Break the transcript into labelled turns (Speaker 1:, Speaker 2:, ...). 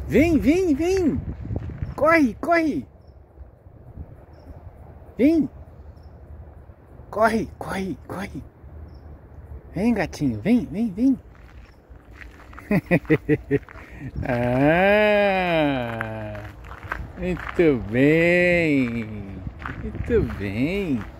Speaker 1: Vem, vem, vem! Corre, corre! Vem! Corre, corre, corre! Vem, gatinho, vem, vem, vem! Ah! Muito bem! Muito bem!